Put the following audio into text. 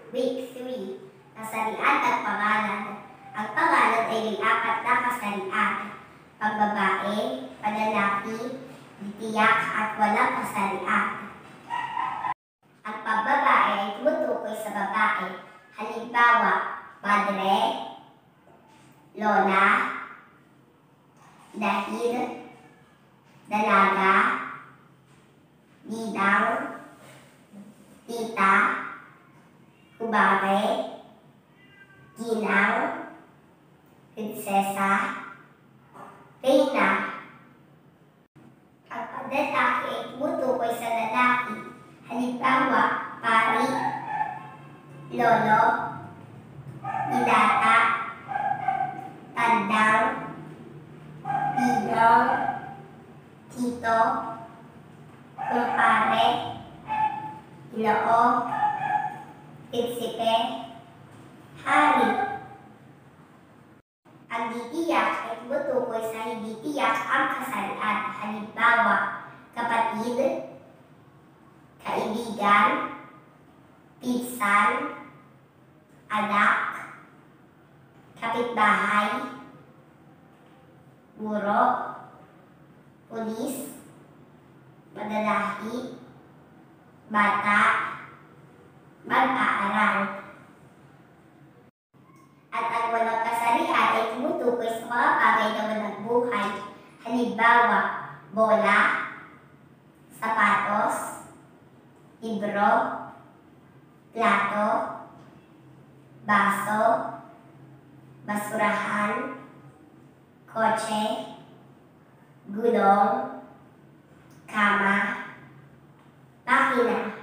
Week 3. Kasarian at pangalan. Ang pangalan ay may 4 na kasarian. Pagbabae, panlalaki, titiyak at walang kasarian. Ang pagbabae ay tumutukoy sa babae. Halimbawa, madre, lola, dahil, dalaga, ninang, tita, kubare, ginang, prinsesa, reyna. Ang panlalaki ay tumutukoy sa lalaki. Halimbawa, pari, lolo, dilata, tandang, ninong, tito, kumpare, iloo, prinsipe, hari. Ang titiyak ay tumutukoy sa hindi tiyak ang kasarian. Halimbawa, kapatid, kaibigan, pinsan, anak, kapitbahay, guro, pulis, manlalaki, bata, mag-aaral. At ang walang kasarian ay tumutukoy sa mga bagay na walang buhay. Halimbawa, bola, sapatos, libro, plato, baso, basurahan, kotse, gulong, kama, makina.